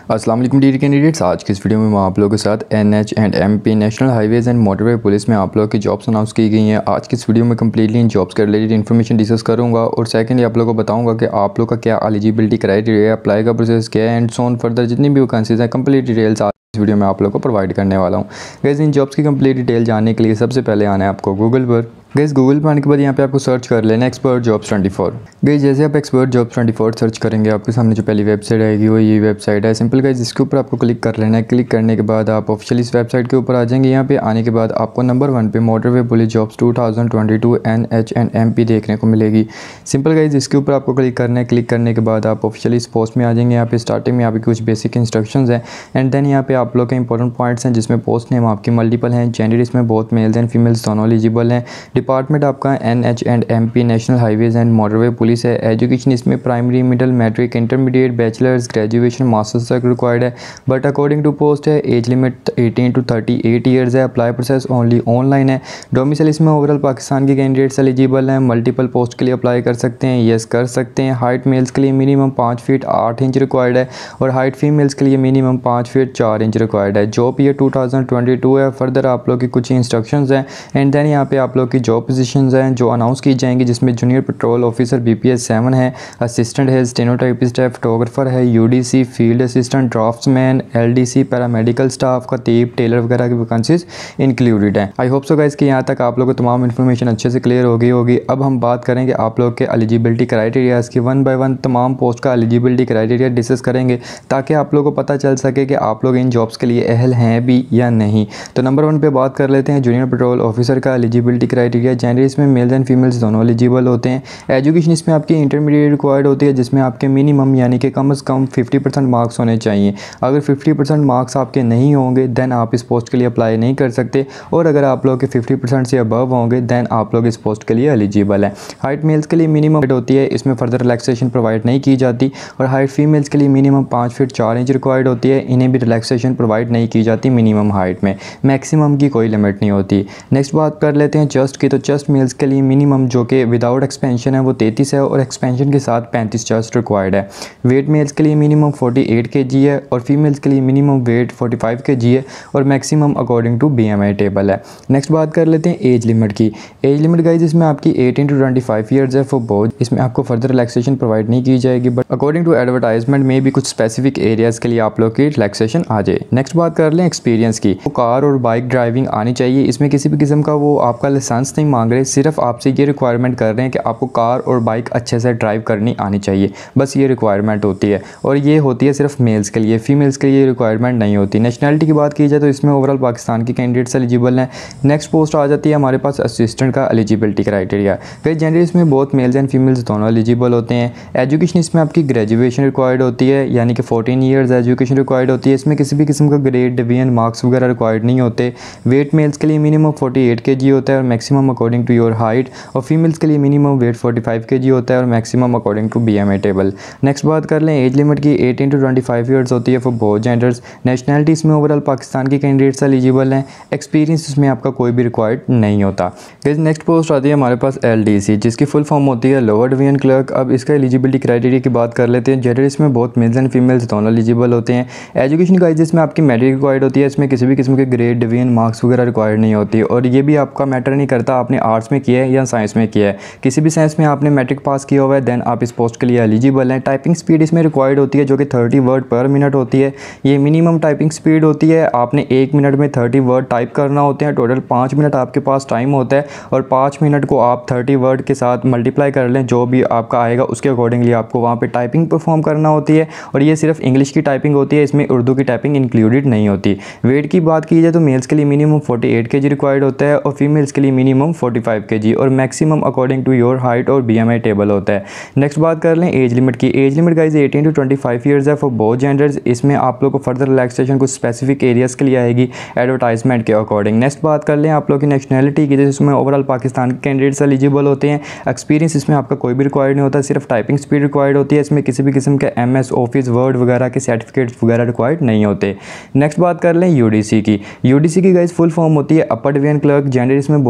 अस्सलाम वालेकुम dear candidates. आज की इस वीडियो में मैं आप लोगों के साथ NH and MP national highways and motorway police में आप लोगों की जॉब्स अनाउंस की गई हैं। आज की इस वीडियो में कंप्लीटली इन जॉब्स के रिलेटेड इन्फॉर्मेशन डिस्कस करूंगा और सेकंडली आप लोगों को बताऊंगा कि आप लोग का क्या एलिजिबिलिटी क्राइटेरिया है, अप्लाई का प्रोसेस क्या है एंड सो ऑन फर्दर जितनी भी वैकेंसीज हैं कंप्लीट डिटेल्स आज इस वीडियो में आप लोगों को प्रोवाइड करने वाला हूँ। गाइस इन जॉब्स की कंप्लीट डिटेल जानने के लिए सबसे पहले आना है आपको गूगल पर। गाइस गूगल पर आने के बाद यहाँ पे आपको सर्च कर लेना एक्सपर्ट जॉब्स 24। गाइस जैसे आप एक्सपर्ट जॉब्स 24 सर्च करेंगे आपके सामने जो पहली वेबसाइट आएगी वो ये वेबसाइट है। सिंपल गाइस इसके ऊपर आपको क्लिक कर लेना है। क्लिक करने के बाद आप ऑफिशियल इस वेबसाइट के ऊपर आ जाएंगे। यहाँ पे आने के बाद आपको नंबर 1 पे motorway police jobs 2022 NH and MP देखने को मिलेगी। सिंपल गाइस इसके ऊपर आपको क्लिक करना है। क्लिक करने के बाद आप ऑफिशियल इस पोस्ट में आ जाएंगे। यहाँ पे स्टार्टिंग में आपकी कुछ बेसिक इंस्ट्रक्शंस हैं एंड देन यहाँ पे आप लोग के इंपॉर्टेंट पॉइंट्स हैं जिसमें पोस्ट नेम आपकी मल्टीपल हैं, जेंडर इसमें बोथ मेल्स एंड फीमेल्स दोनों एलिजिबल हैं, डिपार्टमेंट आपका NH and MP national highways and motorway police है, एजुकेशन इसमें primary middle matric intermediate bachelors graduation masters तक रिक्वायर्ड है बट अकॉर्डिंग टू पोस्ट है। एज लिमिट 18 to 38 ईयर्स है। Apply process only online है। Domicile इसमें overall Pakistan के candidates eligible हैं। मल्टीपल पोस्ट के लिए अप्लाई कर सकते हैं, येस कर सकते हैं। हाइट मेल्स के लिए मिनिमम 5 फीट 8 इंच रिक्वायर्ड है और हाइट फीमेल्स के लिए मिनिमम 5 फीट 4 इंच रिक्वायर्ड है। जॉब ये 2022 है। फर्दर आप लोग की कुछ इंस्ट्रक्शंस हैं एंड देन यहाँ पे आप लोग की जॉब पोजीशंस हैं जो अनाउंस की जाएंगी जिसमें जूनियर पेट्रोल ऑफिसर BPS 7 है, असिस्टेंट है, स्टेनोटाइपिस्ट है, फोटोग्राफर है, UDC field assistant, draftsman, LDC paramedical staff का तीप टेलर वगैरह की वैकेंसीज इंक्लूडेड है। आई होप सो गाइस कि यहाँ तक आप लोगों को तमाम इन्फॉर्मेशन अच्छे से क्लियर हो गई होगी। अब हम बात करेंगे आप लोग के एलिजिबिलिटी क्राइटेरिया की। 1 बाय 1 तमाम पोस्ट का एलिजिबिलिटी क्राइटेरिया डिस्कस करेंगे ताकि आप लोगों को पता चल सके कि आप लोग इन जॉब्स के लिए अहल हैं भी या नहीं। तो नंबर 1 पे बात कर लेते हैं जूनियर पेट्रोल ऑफिसर का एलिजिबिलिटी क्राइटेरिया। जेंडर इसमें मेल्स एंड फीमेल्स दोनों एलिजिबल होते हैं। एजुकेशन इसमें आपकी इंटरमीडिएट रिक्वायर्ड होती है जिसमें आपके मिनिमम यानी कि कम से कम 50% मार्क्स होने चाहिए। अगर 50% मार्क्स आपके नहीं होंगे देन आप इस पोस्ट के लिए अप्लाई नहीं कर सकते और अगर आप लोग के 50% से अबव होंगे देन आप लोग इस पोस्ट के लिए एलिजिबल हैं। हाइट मेल्स के लिए मिनिमम होती है, इसमें फर्दर रिलैक्सेशन प्रोवाइड नहीं की जाती और हाइट फीमेल्स के लिए मिनिमम 5 फीट 4 इंच रिक्वायर्ड होती है। इन्हें भी रिलैक्सेशन प्रोवाइड नहीं की जाती मिनिमम हाइट में, मैक्सिमम की कोई लिमिट नहीं होती। नेक्स्ट बात कर लेते हैं चेस्ट की। तो चेस्ट मेल्स के लिए मिनिमम जो कि विदाउट एक्सपेंशन है वो 33 है और एक्सपेंशन के साथ 35 चेस्ट रिक्वायर्ड है। वेट मेल्स के लिए मिनिमम 48 kg है और फीमेल्स के लिए मिनिमम वेट 45 kg है और maximum according to BMI table है। नेक्स्ट बात कर लेते हैं एज लिमिट की। एज लिमिट गाइज इसमें आपकी 18 to 25 ईयर्स है फॉर बोथ। इसमें आपको फर्दर रिलैक्सेशन प्रोवाइड नहीं की जाएगी बट अकॉर्डिंग टू एडवर्टाइजमेंट में भी कुछ स्पेसिफिक एरियाज के लिए आप लोग की रिलैक्सेशन आ जाए। नेक्स्ट बात कर लें एक्सपीरियंस की। तो कार और बाइक ड्राइविंग आनी चाहिए। इसमें किसी भी किस्म का वो आपका लाइसेंस नहीं मांग रहे, सिर्फ आपसे ये रिक्वायरमेंट कर रहे हैं कि आपको कार और बाइक अच्छे से ड्राइव करनी आनी चाहिए, बस ये रिक्वायरमेंट होती है और ये होती है सिर्फ मेल्स के लिए। फीमेल्स के लिए रिक्वायरमेंट नहीं होती। नेशनलिटी की बात की जाए तो इसमें ओवरऑल पाकिस्तान के कैंडिडेट्स एलिजिबल हैं। नेक्स्ट पोस्ट आ जाती है हमारे पास असिस्टेंट का एलिजिबिलिटी क्राइटेरिया। कई जेंडर इसमें बहुत मेल्स एंड फीमेल्स दोनों एलिजिबल होते हैं। एजुकेशन इसमें आपकी ग्रेजुएशन रिक्वायर्ड होती है यानी कि 14 ईयर्स एजुकेशन रिक्वायर्ड होती है। इसमें किसी भी किस्म का ग्रेड डिवीजन मार्क्स वगैरह रिक्वायर्ड नहीं होते। वेट मेल्स के लिए मिनिमम 48 kg होता है और maximum according to your height और फीमेल्स के लिए मिनिमम वेट 45 kg होता है और maximum according to BMI table. Next बात कर लें एज लिमिट की। 18 to 25 ईयर्स होती है फॉर बोथ जेंडर्स। नेशनलिटी इसमें ओवरऑल पाकिस्तान के कैंडिडेट्स एलिजिबल हैं। एक्सपीरियंस इसमें आपका कोई भी रिक्वायर्ड नहीं होता। नेक्स्ट पोस्ट आती है हमारे पास LDC जिसकी फुल फॉर्म होती है लोअर डिवीजन क्लर्क। अब इसका एलिजिबिलिटी क्राइटेरिया की बात कर लेते हैं। जेंडर इसमें बहुत मेल्स एंड फीमेल्स दोनों एलिजिबल होते हैं। एजुकेशन गाइज इसमें आपकी मेरिट रिक्वायर्ड होती है। इसमें किसी भी किस्म के ग्रेड डिवीजन मार्क्स वगैरह रिक्वायर्ड नहीं होती और ये भी आपका मैटर नहीं करता आपने आर्ट्स में किया है या साइंस में किया है। किसी भी साइंस में आपने मैट्रिक पास किया हुआ है देन आप इस पोस्ट के लिए एलिजिबल हैं। टाइपिंग स्पीड इसमें रिक्वायर्ड होती है जो कि 30 वर्ड पर मिनट होती है। ये मिनिमम टाइपिंग स्पीड होती है। आपने 1 मिनट में 30 वर्ड टाइप करना होते हैं। टोटल 5 मिनट आपके पास टाइम होता है और 5 मिनट को आप 30 वर्ड के साथ मल्टीप्लाई कर लें, जो भी आपका आएगा उसके अकॉर्डिंगली आपको वहाँ पे टाइपिंग परफॉर्म करना होती है और ये सिर्फ इंग्लिश की टाइपिंग होती है, इसमें उर्दू की टाइपिंग इंक्लूडेड नहीं होती। वेट की बात की जाए तो मेल्स के लिए मिनिमम 48 kg रिक्वायर्ड होता है और फीमेल्स के लिए मिनिमम 45 kg और maximum according to your height और BMI टेबल होता है। नेक्स्ट बात कर लें एज लिमिट की। Age limit guys 18 to 25 years है फॉर बोथ जेंडर्स। इसमें आप लोग को फर्दर रिलैक्सेशन कुछ स्पेसिफिक एरियाज़ के लिए आएगी एडवर्टाइजमेंट के अकॉर्डिंग। नेक्स्ट बात कर लें आप लोग की नेशनलिटी की, जिसमें ओवरऑल पाकिस्तान के कैंडिडेट्स एलिजिबल होते हैं। एक्सपीरियंस इसमें आपका कोई भी रिक्वायर्ड नहीं होता, सिर्फ टाइपिंग स्पीड रिक्वायर्ड होती है। इसमें किसी भी किस्म के MS ऑफिस वर्ड वगैरह के सर्टिफिकेट्स वगैरह रिक्वायर्ड नहीं होते। नेक्स्ट बात कर लें UDC की। UDC की गाइज फुल फॉर्म होती है अपर डिवीजन क्लर्क। जेंडर इसमें बहुत मेल्स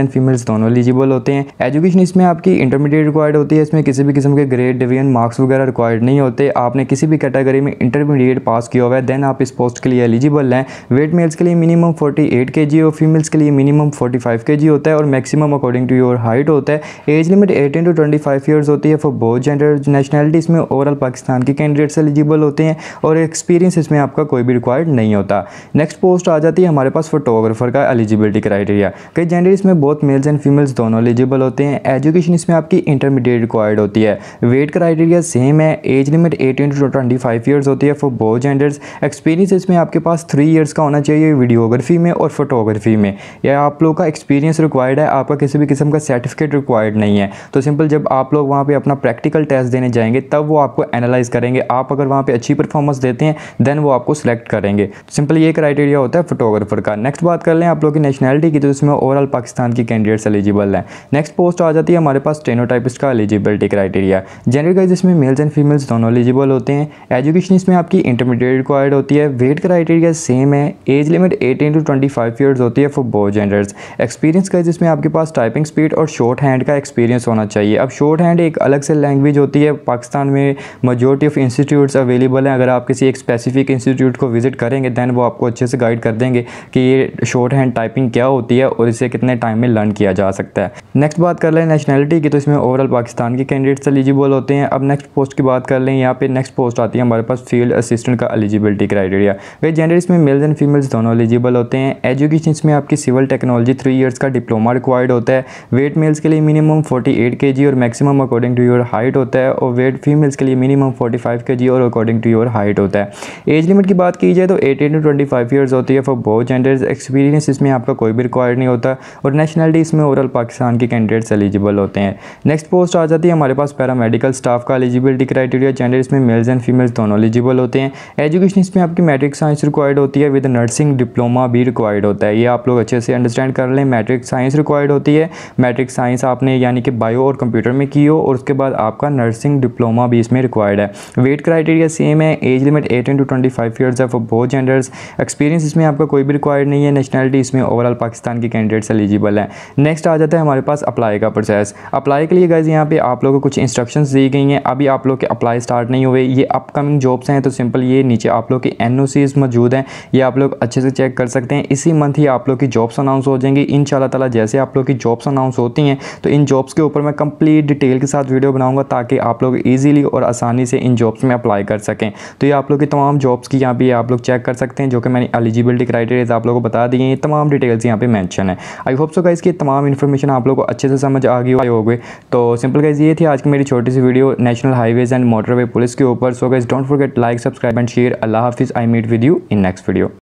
एंड फीमेल्स दोनों एलिजिबल होते हैं। एजुकेशन इसमें आपकी इंटरमीडिएट रिक्वायर्ड होती है, इसमें किसी भी किस्म के ग्रेड डिवीजन मार्क्स वगैरह रिक्वायर्ड नहीं होते। आपने किसी भी कैटेगरी में इंटरमीडिएट पास किया हुआ है देन आप इस पोस्ट के लिए एलिजिबल हैं। वेट मेल्स के लिए मिनिमम 48 kg और फीमेल्स के लिए मिनिमम 45 kg होता है और maximum according to your height होता है। एज लिमिट 18 to 25 ईयर्स होती है फॉर बोथ जेंडर। नेशनलिटी इसमें ओवरऑल पाकिस्तान के कैंडिडेट्स एलिजिबल होते हैं और एक्सपीरियंस इसमें आपका कोई भी रिक्वायर्ड नहीं होता। नेक्स्ट पोस्ट आ जाती है हमारे पास फोटोग्राफर का एलिजिबिलिटी क्राइटेरिया। कई जेंडर इसमें बोथ मेल्स एंड फीमेल्स दोनों एलिजिबल होते हैं। एजुकेशन इसमें आपकी इंटरमीडिएट रिक्वायर्ड होती है। वेट क्राइटेरिया सेम है। एज लिमिट 18 to 25 ईयर्स होती है फॉर बोथ जेंडर्स। एक्सपीरियंस इसमें आपके पास 3 ईयर्स का होना चाहिए वीडियोग्राफी में और फोटोग्राफी में। या आप लोग का एक्सपीरियंस रिक्वायर्ड है, आपका किसी भी किस्म का सर्टिफिकेट रिक्वायर्ड नहीं है। तो सिंपल जब आप लोग वहाँ पे अपना प्रैक्टिकल टेस्ट देने जाएंगे तब वो आपको एनालाइज करेंगे। आप अगर वहाँ पे अच्छी परफॉर्मेंस देते हैं देन वो आपको सिलेक्ट करेंगे। सिंपल ये क्राइटेरिया होता है फोटोग्राफर का। नेक्स्ट बात कर लें आप लोग की नेशनलिटी की, तो इसमें ओवरऑल पाकिस्तान की कैंडिडेट्स एलिजिबल हैं। नेक्स्ट पोस्ट आ जाती है हमारे पास स्टेनोटाइपिस्ट का एलिजिबिलिटी क्राइटेरिया। जेंडर का जिसमें मेल्स एंड फीमेल्स दोनों एलिजिबल होते हैं। एजुकेशन इसमें आपकी इंटरमीडिएट रिक्वायर्ड होती है। वेट क्राइटेरिया सेम है। एज लिमिट 18 to 25 ईयर्स होती है फॉर बोथ जेंडर्स। एक्सपीरियंस का जिसमें आपके पास टाइपिंग स्पीड और शॉर्ट हैंड का एक्सपीरियंस होना चाहिए। अब शॉर्ट हैंड एक अलग से लैंग्वेज होती है। पाकिस्तान में मेजॉरिटी ऑफ इंस्टीट्यूट्स अवेलेबल हैं। अगर आप किसी एक स्पेसिफिक इंस्टीट्यूट को विजिट करेंगे दैन वो आपको अच्छे से गाइड कर देंगे कि ये शॉर्ट हैंड टाइपिंग क्या होती है और इसे कितने टाइम में लर्न किया जा सकता है। नेक्स्ट बात कर लें नेशनलिटी की, तो इसमें ओवरऑल पाकिस्तान के कैंडिडेट्स एलिजिबल होते हैं। अब नेक्स्ट पोस्ट की बात कर लें, यहाँ पे नेक्स्ट पोस्ट आती है हमारे पास फील्ड असिस्टेंट का एलिजिबिलिटी क्राइटेरिया। वे जेंडर इसमें मेल्स एंड फीमेल्स दोनों एलिजिबल होते हैं। एजुकेशन इसमें आपकी सिविल टेक्नोलॉजी 3 ईयर्स का डिप्लोमा रिक्वायर्ड होता है। वेट मेल्स के लिए मिनिमम 48 kg और maximum according to your height होता है और वेट फीमेल्स के लिए मिनिमम 45 kg और अकॉर्डिंग टू योर हाइट होता है। एज लिमिट की बात की जाए तो 18 to 25 ईयर्स होती है फॉर बोथ जेंडर्स। एक्सपीरियंस इसमें आपका कोई भी रिक्वायर्ड नहीं होता और नेशनलिटी इसमें ओवरऑल पाकिस्तान के कैंडिडेट्स एलिजिबल होते हैं। नेक्स्ट पोस्ट आ जाती है हमारे पास पैरामेडिकल स्टाफ का एलिजिबिलिटी क्राइटेरिया। जेंडर इसमें मेल्स एंड फीमेल्स दोनों एलिजिबल होते हैं। एजुकेशन इसमें आपकी मैट्रिक साइंस रिक्वायर्ड होती है विद नर्सिंग डिप्लोमा भी रिक्वायर्ड होता है। ये आप लोग अच्छे से अंडरस्टैंड कर लें। मैट्रिक साइंस रिक्वायर्ड होती है। मैट्रिक साइंस आपने यानी कि बायो और कंप्यूटर में की हो और उसके बाद आपका नर्सिंग डिप्लोमा भी इसमें रिक्वायर्ड है। वेट क्राइटेरिया सेम है। एज लिमिट 18 to 25 ईयर्स है फॉर बोथ जेंडर्स। एक्सपीरियंस इसमें आपका कोई भी रिक्वायर्ड नहीं है। नेशनलिटी इसमें ओवरऑल पाकिस्तान की कैंडिडेट्स एलिजिबल है। नेक्स्ट आ जाता है हमारे पास अप्लाई का प्रोसेस। अप्लाई के लिए गाइस यहाँ पे आप लोगों को कुछ इंस्ट्रक्शंस दी गई हैं। अभी आप लोग के अप्लाई स्टार्ट नहीं हुए, ये अपकमिंग जॉब्स हैं। तो सिंपल ये नीचे आप लोग की NOCs मौजूद हैं, ये आप लोग अच्छे से चेक कर सकते हैं। इसी मंथ ही आप लोग की जॉब्स अनाउंस हो जाएंगी इंशाल्लाह ताला। जैसे आप लोग की जॉब्स अनाउंस होती हैं तो इन जॉब्स के ऊपर मैं कंप्लीट डिटेल के साथ वीडियो बनाऊंगा ताकि आप लोग ईजिली और आसानी से इन जॉब्स में अप्लाई कर सकें। तो ये आप लोग की तमाम जॉब्स की यहाँ पे आप लोग चेक कर सकते हैं जो कि मैंने एलिजिबिलिटी क्राइटेरिया आप लोगों को बता दिए हैं। तमाम डिटेल्स यहाँ पे मेंशन है। आई होप सो गाइस कि तमाम इन्फॉर्मेशन आप लोगों को अच्छे से समझ आ गई होगी। तो सिंपल गाइस ये थी आज की मेरी छोटी सी video national highways and motorway police के ऊपर। So guys don't forget like, subscribe and share. अल्लाह हाफिज़। I meet with you in next video.